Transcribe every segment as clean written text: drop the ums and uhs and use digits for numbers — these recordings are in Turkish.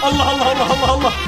Allah Allah Allah Allah Allah.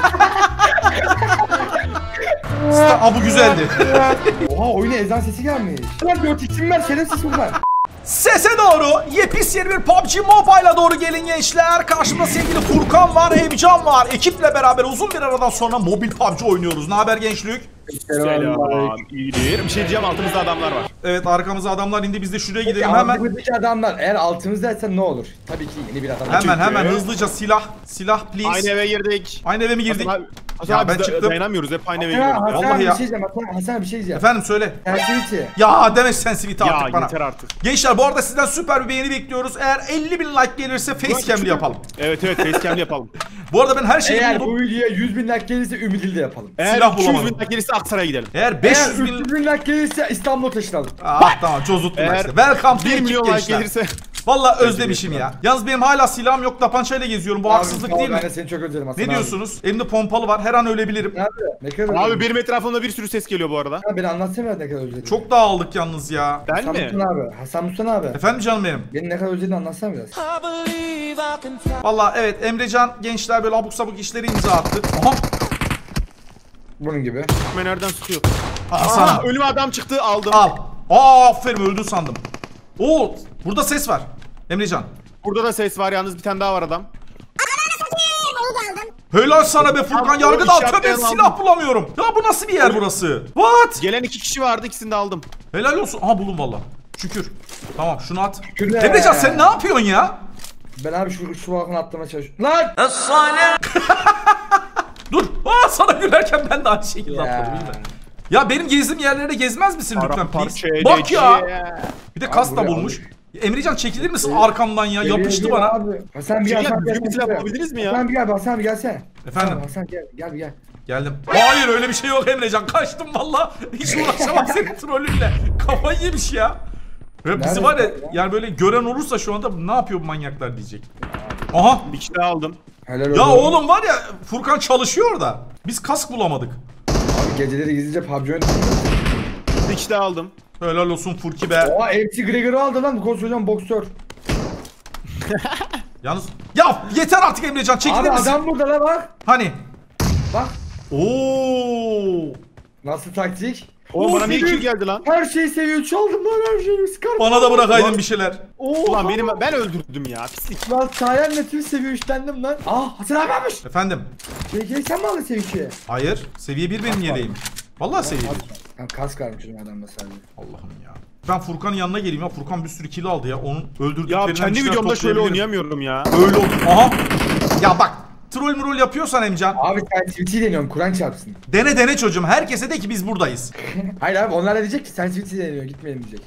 Aa, bu güzeldi. Oha oyuna ezan sesi gelmiş. Lan 4x'im ver şerefsiz bunlar. Sese doğru, yepis yeni bir PUBG Mobile'a doğru gelin gençler. Karşımda sevgili Furkan var, Emcan var. Ekiple beraber uzun bir aradan sonra mobil PUBG oynuyoruz. Ne haber gençlik? Selam. İyidir. Bir şey diyeceğim, altımızda adamlar var. Evet, arkamıza adamlar indi. Biz de şuraya gidelim Peki, hemen. altımızdaki adamlar eğer altımızdaysa ne olur? Tabii ki yeni bir adam. Hemen hızlıca silah please. Aynı eve girdik. Aynı eve mi girdik? Hasan abi, ben biz çıktım. dayanamıyoruz, hep aynı eve giriyoruz. Hasan Vallahi bir ya. şey diyeceğim. Hasan bir şey diyeceğim. Efendim söyle. Sensitivity. Ya deme sensitivity Ya artık bana. yeter artık. Gençler bu arada sizden süper bir beğeni bekliyoruz. Eğer 50.000 like gelirse facecam'li yapalım. Evet facecam'li yapalım. Bu arada ben her şeyi Eğer buldum. bu videoya 100.000 like gelirse Ümidil'de yapalım. Eğer Silah 200 bulamadım. bin gelirse Aksaray'a gidelim. Eğer Eğer 500.000... 300.000 like gelirse İstanbul'a taşınalım. Tamam çözüttüm Eğer işte. Welcome to 1 ekip milyon like gençler. gelirse. Vallahi özlemişim ya. Yalnız benim hala silahım yok, tapancayla geziyorum. Bu haksızlık değil mi? Ben de seni çok özledim Hasan Ne abi. diyorsunuz? Elimde pompalı var. Her an ölebilirim. Abi ne kadar Abi özledim. benim etrafımda bir sürü ses geliyor bu arada. Abi beni anlatsana ne kadar özledim. Çok dağıldık yalnız ya. Ben Hasan mi? Mustan abi. Hasan Mustan abi. Efendim canım benim. Beni ne kadar özlediğini anlatsana biraz. Vallahi evet, Emrecan gençler böyle abuk sabuk işleri imza attı. Aha. Bunun gibi. Ben nereden sıkıyor? Hasan. Aha, önüme adam çıktı, aldım. Al. Aferin, öldün sandım. Oo, burada ses var. Emrecan. Burada da ses var, yalnız bir tane daha var adam. Helal sana be Furkan, Abi, yargı o dağıtıyor, ben işaretlerini silah aldım. bulamıyorum. Ya bu nasıl bir yer burası? What? Gelen 2 kişi vardı, ikisini de aldım. Helal olsun. Aha buldum valla. Şükür. Tamam şunu at. Şükürler. Emrecan sen ne yapıyorsun ya? Ben abi şu balkona atlamaya çalışıyorum. Lan! Dur. Sana gülerken ben de aynı şekilde Ya. atladım. iyi mi? Ya benim gezdiğim yerlere gezmez misin lütfen please? Paramparça Bak ya. edeceğim. Bir de kas da buraya bulmuş. Emrecan çekilir misin arkamdan ya? Yapıştı bana. Abi. Hasan bir Şey gel. ya, Hasan düzgün bir silah bulabildiniz mi ya? Hasan bir gel. Hasan bir gelsene. Efendim? Hasan gel. Geldim. Hayır öyle bir şey yok Emrecan. Kaçtım valla. Hiç uğraşamam senin trollünle. Kafayı yemiş ya. Ve bizi Nerede var ya, ya? yani böyle gören olursa şu anda ne yapıyor bu manyaklar diyecek. Aha. Bir kişi daha aldım. Helal olsun. Ya oğlum var ya, Furkan çalışıyor orada. Biz kask bulamadık. Abi geceleri gizlice PUBG oynadık. Bir kişi daha aldım. Helal olsun Furki be. Oha MC Gregor'u aldı lan bu koskocaman boksör. Yalnız ya yeter artık Emrecan, çekilir Abi misin? adam burada la bak. Hani? Bak. Oo. Nasıl taktik? Oğlum bana niye seviye- kill geldi lan? Her şeyi seviyor. Çaldım lan her şeyi. Scar. Bana da bırakaydın bir şeyler. Ulan ben öldürdüm ya, pislik. Lan sayenle tüm seviye 3'lendim lan. Hasan abi almış. Efendim? Sen mi aldın seviye 2'ye? Hayır. Seviye 1 benim yeleğim. Vallahi seviye 1. Ben kas karmışım adamla sadece. Allah'ım ya. Ben Furkan'ın yanına geleyim ya. Furkan bir sürü kill aldı ya. Onun Ya öldürdüklerinden kendi bir şeyler videomda şöyle toplayabilirim. oynayamıyorum ya. Öyle oldu. Aha. Ya bak. Troll mürol yapıyorsan Emcan. Abi sen Twitch'i deniyorum Kur'an çarpsın. Dene çocuğum. Herkese de ki biz buradayız. Hayır abi onlar da diyecek ki sen Twitch'i deniyor gitmeyelim diyecek.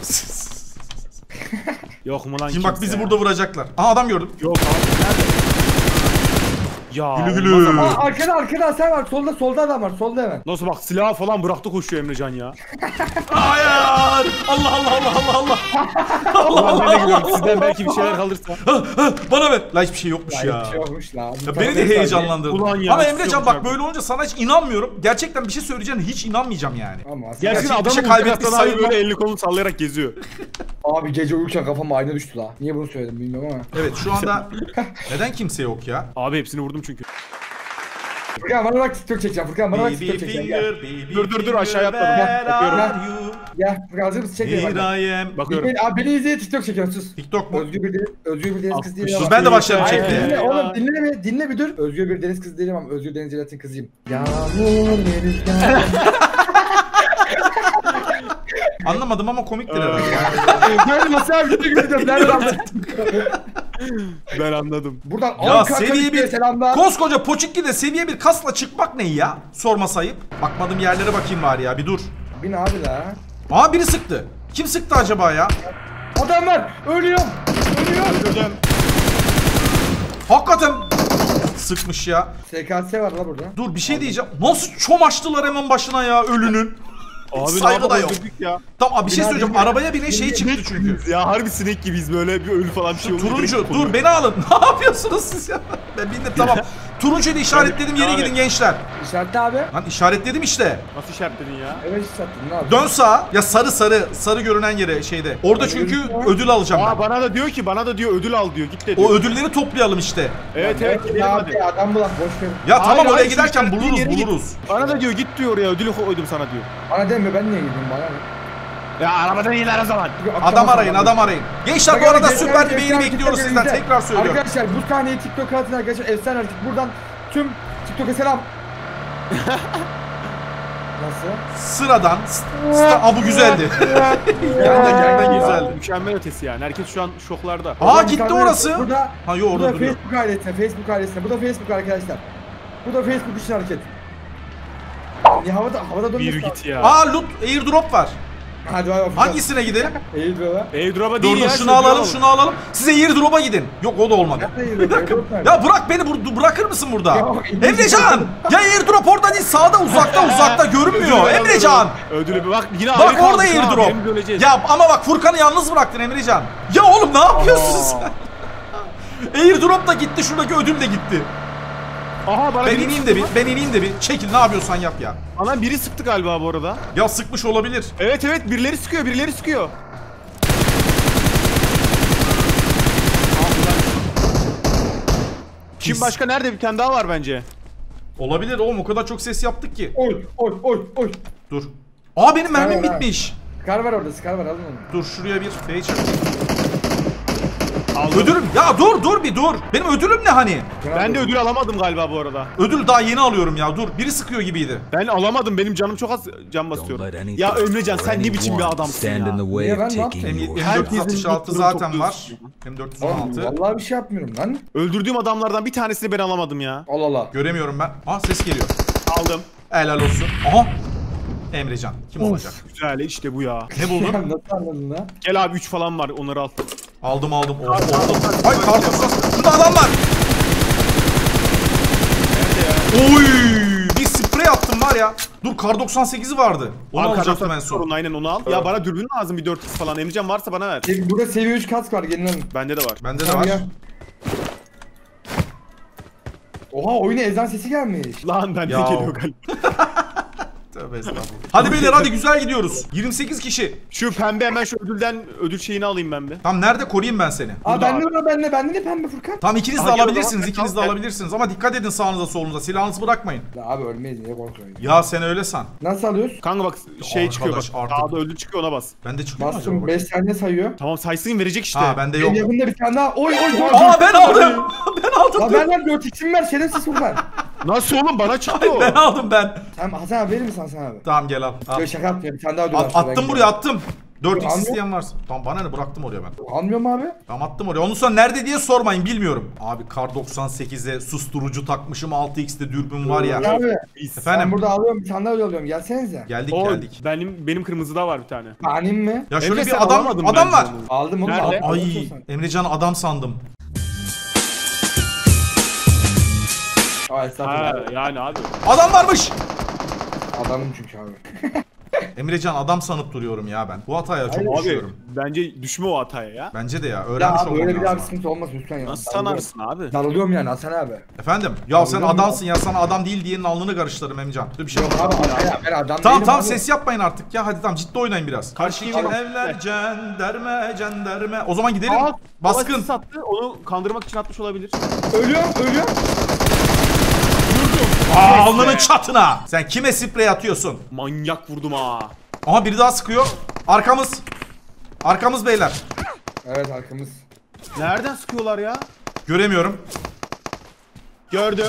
Yok mu lan Şimdi bak kimse bizi ya? burada vuracaklar. Aha adam gördüm. Yok abi, nerede? Ya Gülü gülü. olmaz ama. Arkada sen var solda adam var solda hemen. Nasıl bak, silahı falan bıraktı koşuyor Emrecan ya. Hayır. Allah Allah Allah Allah Allah. Ulan ben de gidiyorum, sizden belki bir şeyler kalırsa. Bana ver. La hiçbir şey yokmuş Ya ya. hiçbir şey yokmuş lan. Ya beni de heyecanlandırdı. Ulan ya, Ama hiçbir Emrecan şey yok bak ya. böyle olunca sana hiç inanmıyorum. Gerçekten bir şey söyleyeceğine hiç inanmayacağım yani. Ama aslında- Gerçekten Gerçek bir adamın şey şey kaybetmiş abi sayılmam. böyle elini kolunu sallayarak geziyor. Abi gece uyurken kafam ayna düştü la. Niye bunu söyledim bilmiyorum ama. Evet şu anda neden kimse yok ya? Abi hepsini vurdum çünkü. Furkan bana bak TikTok çekeceğim. Furkan bana bak Baby TikTok çekeceğim. Gel. finger, baby Dur, aşağıya finger, atladım. where Bakıyorum. are you? Gel Furkan hazır mısın? Çek beni bak. Here I am. Bakıyorum. Abi beni izle TikTok çekiyorum sus. TikTok mu? Özgür bir deniz kız değilim Dur ama. ben de başlarım Hayır çekmeye. dinle oğlum dinle bir dur. Özgür bir deniz kız değilim ama Özgür Deniz Celat'ın kızıyım. Yağmur denizden. Anlamadım ama komiktir herhalde. Ben nasıl abi gidiyor gidiyorum. Nereden anladın? Ben anladım. Buradan Ya Ankara seviye Kalite'ye bir selamlar. koskoca Poçikli'de seviye bir kasla çıkmak ne ya? Sorma sayıp. Bakmadım yerlere bakayım bari ya, bir dur. Bin abi la. Aa biri sıktı. Kim sıktı acaba ya? Adam var. Ölüyorum. Hocam. Hakikaten sıkmış ya. SKS var la burada. Dur bir şey diyeceğim. Nasıl çomaştılar hemen başına ya ölünün. Abi saygı da yok. Ya. Tamam bir şey Bina söyleyeceğim. değil mi? Arabaya binen şey çıktı çünkü. Ya harbi sinek gibiyiz, böyle bir ölü falan bir şey oldu. Turuncu dur beni alın. Ne yapıyorsunuz siz ya? Ben bindim tamam. Turuncuyla işaretledim yere Abi. gidin gençler. İşaretli abi. Lan işaretledim işte. Nasıl işaretledin ya? Evet işaretli. Ne yapayım? Dön sağa. Ya sarı görünen yere şeyde. Orada Hani çünkü gözüküyor. ödül alacağım Aa ben. bana da diyor ödül al diyor. Git de diyor. O ödülleri toplayalım işte. Evet gidelim Ya hadi. abi adam bulak boş ver. Ya Hayır, tamam oraya hayır, giderken şu işaretli yere git. buluruz. Bana da diyor git diyor oraya ödülü koydum sana diyor. Bana deme ben niye gideyim bana ne? Ya arabadan iyiler o zaman. Çünkü Adam akşam arayın, akşam adam arayın. Gençler bu Bak, arada gençler, süper bir gençler, beğeni gençler, bekliyoruz sizden. gençler. Tekrar söylüyorum. Arkadaşlar bu sahneyi TikTok'a atın arkadaşlar. Efsane hareket. Buradan tüm TikTok'a selam. Nasıl? Sıradan. Bu güzeldi. Gerçekten güzeldi. Mükemmel ötesi yani. Herkes şu an şoklarda. Aa Bir gitti tane orası. Burada, Ha yok orada burada duruyor. Facebook ailesine. Bu da Facebook arkadaşlar. Bu da Facebook için hareket. Ya havada dönmüş. Bir git ya. Aa loot airdrop var. Hadi bay bay. Hangisine gidelim? Eğil be lan. Airdrop'a değil Dur ya. şunu alalım şunu alalım. Size airdrop'a gidin. Yok o da olmadı. Eğil be. Airdrop nerede? Ya bırak beni bırakır mısın burada? Ya, Emrecan! Ya airdrop orada değil sağda uzakta görünmüyor. Emrecan! Ödülü bir bak yine Bak orada airdrop. Ya ama bak Furkan'ı yalnız bıraktın Emrecan. Ya oğlum ne yapıyorsun sen? Airdrop da gitti şuradaki ödül de gitti. Aha bana Ben biri ineyim sıktı de lan. ben ineyim de bir. Çekil ne yapıyorsan yap ya. Bana biri sıktı galiba bu arada. Ya sıkmış olabilir. Evet birileri sıkıyor. Kim başka nerede bir tane daha var bence. Olabilir oğlum o kadar çok ses yaptık ki. Oy. Dur. Aa benim mermim Tamam, bitmiş. Skar var orada, skar var alın onu. Dur şuraya bir fake. Aldım. Ödülüm ya dur bir dur. Benim ödülüm ne hani? Ben de ödül alamadım galiba bu arada. Ödül daha yeni alıyorum ya dur. Biri sıkıyor gibiydi. Ben alamadım benim canım çok az can basıyor. Ya Emrecan sen ne biçim bir adamsın ya. Niye ben ne yaptım? M466 zaten var. Oğlum, M416. vallahi bir şey yapmıyorum lan. Öldürdüğüm adamlardan bir tanesini ben alamadım ya. Allah Allah. Göremiyorum ben. Aa ses geliyor. Aldım. Helal olsun. Aha. Emrecan. Kim olacak? Güzel işte bu ya. Ne buldun? Ya nasıl anladın lan? Gel abi 3 falan var onları al. Aldım. Oh. Ay kartopu. Burada adam var. Oy! Bir sprey attım var ya. Dur kar 98'i vardı. Onu alacaktım en son. Aynen onu al. Ya bana dürbün lazım bir 4x falan. Emrecan varsa bana ver. Burada seviye 3 kask var gelin alın. Bende de var. Bende de Tamam var. ya. Oha oyuna ezan sesi gelmiş. Lan bende Ya. geliyor galiba. Tövbe estağfurullah. Hadi beyler hadi güzel gidiyoruz. 28 kişi. Şu pembe hemen şu ödülden ödül şeyini alayım ben bir. Tam nerede koruyayım ben seni? Aa Burada bende de pembe Furkan. Tam ikiniz de Aha, gel o alabilirsiniz, zaman. ikiniz de Tamam, gel. alabilirsiniz ama dikkat edin sağınıza solunuza. Silahınızı bırakmayın. Ya abi ölmeyiz niye korkuyorsun? Ya sen öyle san. Nasıl alıyoruz? Kanka bak şey çıkıyor bak. Arkadaş, artık. Sağda ödül çıkıyor ona bas. Bende çıkıyor mu acaba? Bastım 5 saniye sayıyor. Tamam saysın verecek işte. Ha bende yok. Benim yakında bir tane daha. Oy Aa ben aldım. Ben aldım. La benden 4x'im ver şerefsiz Furkan. Nasıl oğlum bana çıktı o. Ben aldım ben. Tamam Hasan abi verir misin Hasan abi? Tamam gel al. Al. Yok şaka yapmıyor bir tane daha ödül var. Attım buraya attım. 4x Almıyor. isteyen varsa. Tamam bana ne bıraktım oraya ben. Almıyor mu abi? Tamam attım oraya. Ondan sonra nerede diye sormayın bilmiyorum. Abi kar 98'e susturucu takmışım 6x'te dürbün var ya. Abi Biz. ben Efendim burada alıyorum bir tane daha ödül alıyorum gelsenize. geldik O geldik. benim kırmızıda var bir tane. Benim mi? Ya şöyle Emre, sen bir alamadın adam bence var. onu. Aldım onu. Nerede? aldım. Ay Emrecan adam sandım. Aa Ha estağfurullah. yani abi. Adam varmış. Adamım çünkü abi. Emrecan adam sanıp duruyorum ya ben. Bu hataya çok Hayır. düşüyorum. Bence düşme o hataya ya. Bence de ya. Ya Öğrenmiş abi öyle olmam bir daha bir lazım. sıkıntı olmaz lütfen ya. Nasıl sanarsın abi? Darılıyorum yani Hasan abi. Efendim? Ya sen Anlıyorum adamsın ya. Sana adam değil diyenin alnını karıştırırım Emrecan. Dur bir şey Yok yok. abi ben adam Tamam değilim tamam abi. ses yapmayın artık ya. Hadi tamam ciddi oynayın biraz. Karşı iki Tamam. evler cenderme. O zaman gidelim. Aa, Baskın. sattı onu kandırmak için atmış olabilir. Ölüyorum. Aa, alnının çatına. Sen kime sprey atıyorsun? Manyak vurdum ha. Aha biri daha sıkıyor. Arkamız. Arkamız beyler. Evet arkamız. Nereden sıkıyorlar ya? Göremiyorum. Gördüm.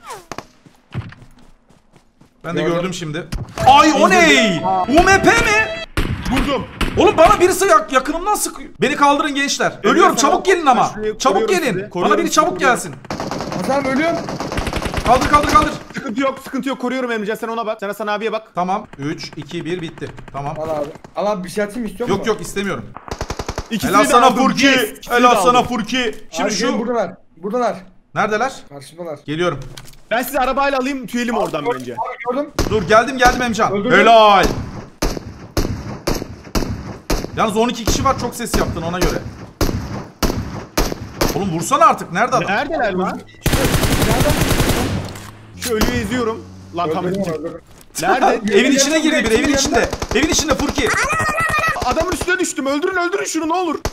Ben de Gördüm. gördüm şimdi. Ay o ne? UMP mi? Vurdum. Oğlum bana birisi yakınımdan sıkıyor. Beni kaldırın gençler. Ölüyorum çabuk gelin ama. şuraya Çabuk koruyorum gelin. sizi. Bana Koruyorum biri sizi, çabuk koruyorum. gelsin. Hasan abi ölüyorum. Kaldır. Sıkıntı yok koruyorum Emrecan sen ona bak. Sen Hasan abiye bak. Tamam. 3, 2, 1 bitti. Tamam. Al abi. Al abi bir şey atayım istiyor musun? Yok istemiyorum. İkisini Helal de sana aldım, Furki. yes, ikisini Helal de sana aldım. Furki. Şimdi Abi gelin şu. buradalar. Buradalar. Neredeler? Karşımdalar. Geliyorum. Ben sizi arabayla alayım tüyelim oradan bence. Abi gördüm. Dur geldim Emcan. Öldürdüm. Helal. Yalnız 12 kişi var çok ses yaptın ona göre. Oğlum vursana artık. Nerede adam? Neredeler lan? Nereden? Şu ölüyü izliyorum. Lan tam Öldürdüm, öldüm. öldürdüm. Nerede? Evin içine girdi bir. Evin içinde. Evin içinde Furki. Adamın üstüne düştüm. Öldürün şunu ne olur.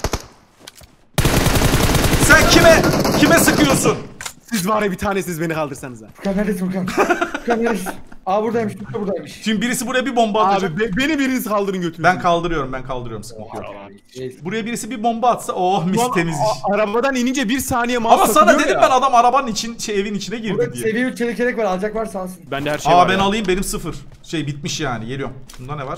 Sen kime sıkıyorsun? Siz var ya bir tane siz beni kaldırsanıza. Furkan neredesin Furkan? Furkan neredesin? Aa buradaymış. Furkan buradaymış. Şimdi birisi buraya bir bomba atacak. Abi beni biriniz kaldırın götürün. Ben kaldırıyorum. Sıkıntı yok. Buraya birisi bir bomba atsa oh mis temiz iş. Arabadan inince bir saniye mouse Ama sana takılıyor dedim ya. ben adam arabanın evin içine girdi Burada diye. seviye 3 çelik yelek var. Alacak varsa alsın. Bende her şey var Ben ya. alayım benim 0. Bitmiş yani geliyorum. Bunda ne var?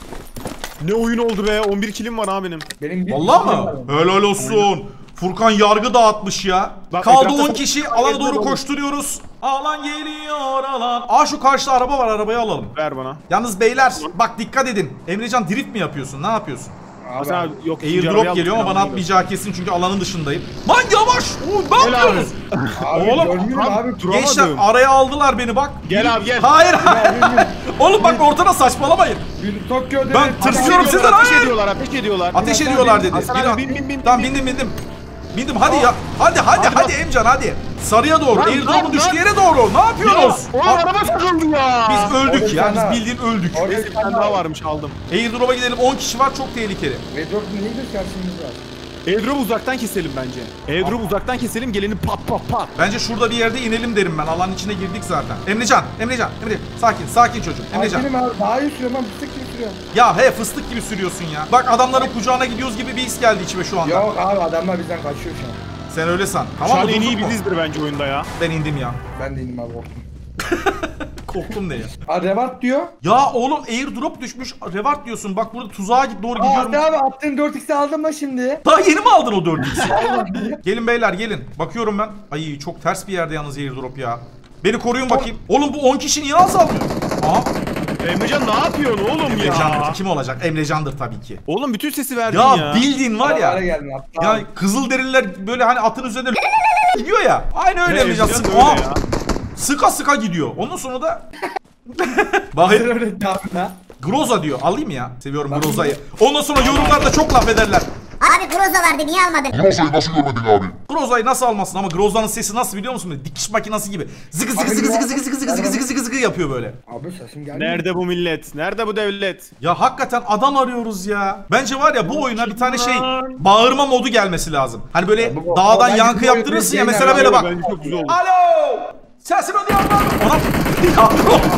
Ne oyun oldu be 11 kilim var abi benim. Benim bir Vallahi şey mı? var. Helal olsun. Furkan yargı dağıtmış ya. Bak, Kaldı etrafta 10 kişi. Alana doğru koşturuyoruz. Alan geliyor alan. Aa şu karşıda araba var. Arabayı alalım. Ver bana. Yalnız beyler bak dikkat edin. Emrecan drift mi yapıyorsun? Ne yapıyorsun? Hasan abi yok. Airdrop geliyor ama bana atmayacağı kesin çünkü alanın dışındayım. Lan yavaş! Ne Gel yapıyorsunuz? Abi, Oğlum, görmüyorum abi. Gençler araya aldılar beni bak. Gel abi gel. Hayır. Oğlum bak ortada saçmalamayın. Bir Tokyo'da Ben tırsıyorum sizden. Ateş Hayır. ediyorlar ateş ediyorlar. Ateş ediyorlar dedi. Hasan abi bin. Tamam bindim. Bindim hadi ya. Hadi Emcan hadi. Sarıya doğru. Airdrop'un düştüğü yere doğru. Ne yapıyorsunuz? O araba takıldı ya. Biz öldük ya. Orada Biz bildiğin öldük. Neyse bir tane daha varmış aldım. Airdrop'a gidelim. 10 kişi var çok tehlikeli. Redrock neydi karşımızda? Airdrop uzaktan keselim bence. Airdrop uzaktan keselim geleni pat. Bence şurada bir yerde inelim derim ben. Alanın içine girdik zaten. Emrecan. Sakin çocuğum. Emrecan. Benim abi daha iyi sürüyorum ben fıstık gibi sürüyorum. Ya fıstık gibi sürüyorsun ya. Bak adamların kucağına gidiyoruz gibi bir his geldi içime şu anda. Yok abi adamlar bizden kaçıyor şu an. Sen öyle san. Şu Tamam an mı? en iyi Durduk mu? bizizdir bence oyunda ya. Ben indim ya. Ben de indim abi korktum. Korktum ne ya? Aa Revart diyor. Ya oğlum airdrop düşmüş. Revart diyorsun. Bak burada tuzağa doğru Aa gidiyorum. abi attığın 4x'i aldım mı şimdi? Daha yeni mi aldın o 4x'i? Gelin beyler gelin. Bakıyorum ben. Ay çok ters bir yerde yalnız airdrop ya. Beni koruyun bakayım. Oğlum bu 10 kişi niye azalmıyor? Aa. Emrecan ne yapıyorsun oğlum Emrecan'dır. ya? Kim olacak? Emrecan'dır tabii ki. Oğlum bütün sesi verdin Ya, ya. bildiğin var Aralara ya. geldin hatta. Ya Kızılderililer böyle hani atın üzerinde gidiyor ya. Aynı öyle Emrecan. Emrecan Sık, öyle Aa, ya. sıka gidiyor. Ondan sonra da Bahir Öyle ha. Groza diyor. Alayım ya. Seviyorum Groza'yı. Ondan sonra yorumlarda çok laf ederler. Abi Groza vardı niye almadın? Groza'yı nasıl görmedin abi? Groza'yı nasıl almasın ama Groza'nın sesi nasıl biliyor musun? Böyle dikiş makinesi gibi. Zıkı yapıyor böyle. Abi sesim geldi. Nerede bu millet? Nerede bu devlet? Ya hakikaten adam arıyoruz ya. Bence var ya bu oyuna bir tane bağırma modu gelmesi lazım. Hani böyle bu- dağdan bence yankı bu yaptırırsın ya oyun mesela böyle bak. Bence çok güzel oldu. Alo! Sesimi duyuyor musun? Ona...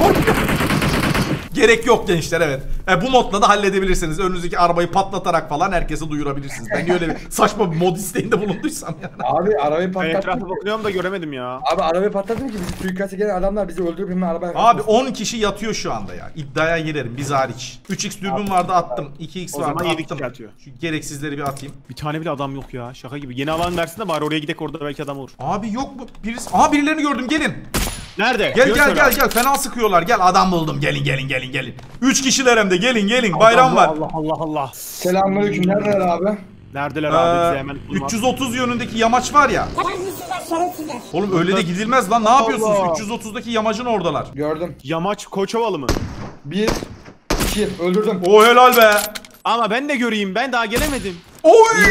Gerek yok gençler evet. Bu modla da halledebilirsiniz. Önünüzdeki arabayı patlatarak falan herkese duyurabilirsiniz. Ben niye öyle bir saçma bir mod isteğinde bulunduysam yani. Abi arabayı Ben patlattım. etrafa bakıyorum da göremedim ya. Abi arabayı patlattım ki bizi suikast gelen adamlar bizi öldürüp hemen arabaya Abi 10 kişi yatıyor şu anda ya. İddiaya girerim biz hariç. 3x dürbün vardı attım. 2x O vardı zaman 7 attım. kişi atıyor. Şu gereksizleri bir atayım. Bir tane bile adam yok ya. Şaka gibi. Yeni alan versin de bari oraya gidek orada belki adam olur. Abi yok mu? Aha birilerini gördüm gelin. Nerede? Gel fena sıkıyorlar. Gel adam buldum. Gelin. 3 kişiler hem de gelin. Bayram var. Allah. Selamünaleyküm neredeler abi? Neredeler abi bize hemen bulmaz. 330 yönündeki yamaç var ya. Şerefsizler. Oğlum öyle de gidilmez lan. Ne yapıyorsunuz? Allah. 330'daki yamacın oradalar. Gördüm. Yamaç Koçovalı mı? 1 2 öldürdüm. O helal be. Ama ben de göreyim ben daha gelemedim. Oy!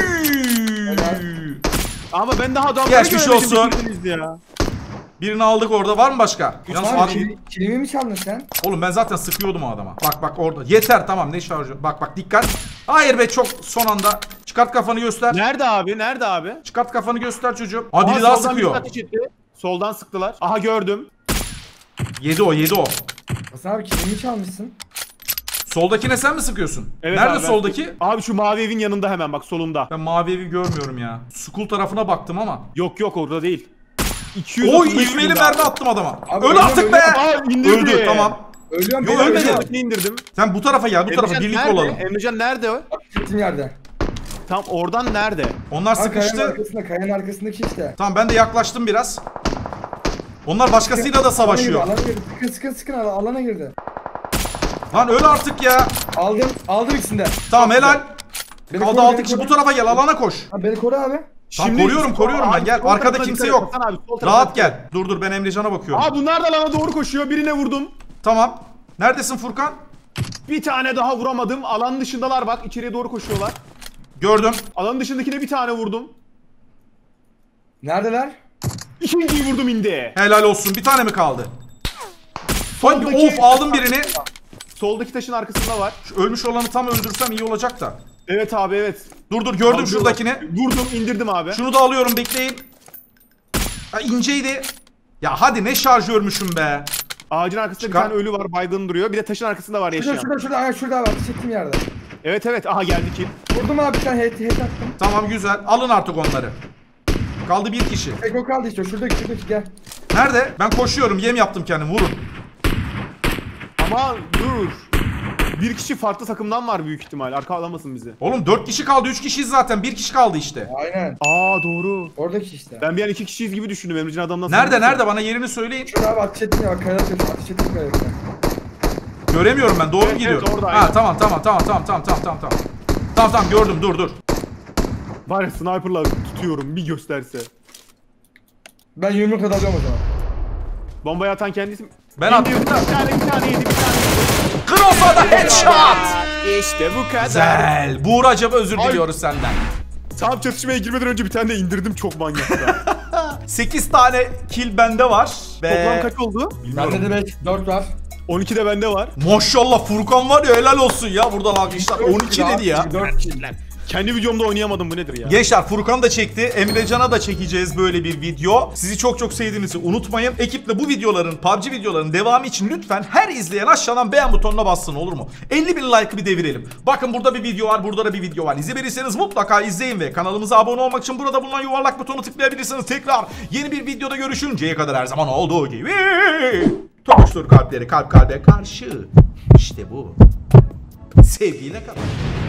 Ama ben daha adamları Geçmiş göremedim. olsun. bitirdiniz ya. Birini aldık orada. Var mı başka? Yalnız Abi kilimi mi çaldın sen? Oğlum ben zaten sıkıyordum o adama. Bak orada. Yeter tamam ne şarjı. Bak dikkat. Hayır be çok son anda. Çıkart kafanı göster. Nerede abi? Çıkart kafanı göster çocuğum. Aa biri Aha, daha soldan sıkıyor. biri ateş etti. Soldan sıktılar. Aha gördüm. Yedi o. Hasan abi kilimi çalmışsın. Soldakine sen mi sıkıyorsun? Evet Nerede abi, ben- soldaki? Abi şu mavi evin yanında hemen bak solunda. Ben mavi evi görmüyorum ya. School tarafına baktım ama. Yok orada değil. 200 Oy ivmeli mermi attım adama. Abi, Öl ölüyorum, artık be. ölüyorum. Aa indirdi. Öldü tamam. Ölüyorum Yo, ben ölmedi. ölüyorum. İndirdim. Sen bu tarafa gel bu tarafa Emrecan birlikte nerede? olalım. Emrecan nerede o? Gittim yerde. Tam oradan nerede? Onlar Ha, kayanın sıkıştı. arkasında kayanın arkasındaki işte. Tamam ben de yaklaştım biraz. Onlar başkasıyla da savaşıyor. Alana girdi. Sıkın alana girdi. Lan öl artık ya. Aldım ikisini de. Tamam helal. Beni Kaldı koru, 6 beni kişi koru. bu tarafa gel alana koş. Ha, beni koru abi. Tamam koruyorum ben gel. Arkada kimse yok. Rahat gel. Dur ben Emrecan'a bakıyorum. Aa bunlar da lana doğru koşuyor. Birine vurdum. Tamam. Neredesin Furkan? Bir tane daha vuramadım. Alan dışındalar bak. İçeriye doğru koşuyorlar. Gördüm. Alan dışındakine bir tane vurdum. Neredeler? İkinciyi vurdum indi. Helal olsun. Bir tane mi kaldı? Sanki Soldaki- of aldım birini. Soldaki taşın arkasında var. Şu ölmüş olanı tam öldürsem iyi olacak da. Evet abi evet. Dur gördüm Abi, şuradakini. Vurdum indirdim abi. Şunu da alıyorum bekleyin. Ha, inceydi. Ya hadi ne şarjörmüşüm be. Ağacın arkasında Çıkar. bir tane ölü var baygın duruyor. Bir de taşın arkasında var yaşayan. Şurada abi. Ateş ettiğim yerde. Evet aha geldi kill. Vurdum abi bir tane head attım. Tamam güzel. Alın artık onları. Kaldı bir kişi. Eko kaldı işte şuradaki gel. Nerede? Ben koşuyorum. Yem yaptım kendim. Vurun. Ama dur. Bir kişi farklı takımdan var büyük ihtimal. Arka alamasın bizi. Oğlum 4 kişi kaldı. 3 kişiyiz zaten. 1 kişi kaldı işte. Aynen. Aa doğru. Oradaki işte. Ben bir an 2 kişiyiz gibi düşündüm Emrecan adamdan. Nerede? Bana yerini söyleyin. Şurada abi ateş ettim ya bak kayada ateş ettim kayada. Göremiyorum ben. Doğru mu Evet, gidiyorum? evet, orada, Ha aynen. tamam. Tamam gördüm. Dur. Var ya sniper'la tutuyorum bir gösterse. Ben yumruk alıyorum o zaman. Bombayı atan kendisi. Ben attım da. Bir tane yedi. Cross'a headshot. İşte bu kadar. Güzel. Buğracığım özür diliyoruz senden. Tam çatışmaya girmeden önce bir tane de indirdim çok manyak. 8 tane kill bende var. Toplam kaç oldu? Bende de 4 var. 12 de bende var. Maşallah Furkan var ya helal olsun ya buradan alkışlar. 12 dedi ya. 4 kişi. Kendi videomda oynayamadım bu nedir ya? Gençler Furkan da çekti. Emrecan'a da çekeceğiz böyle bir video. Sizi çok sevdiğinizi unutmayın. Ekiple bu videoların, PUBG videoların devamı için lütfen her izleyen aşağıdan beğen butonuna bassın olur mu? 50.000 like'ı bir devirelim. Bakın burada bir video var, burada da bir video var. İzlemediyseniz mutlaka izleyin ve kanalımıza abone olmak için burada bulunan yuvarlak butonu tıklayabilirsiniz. Tekrar yeni bir videoda görüşünceye kadar her zaman olduğu gibi. Tokuştur kalpleri kalp kalbe karşı. İşte bu. Sevgiyle kalın.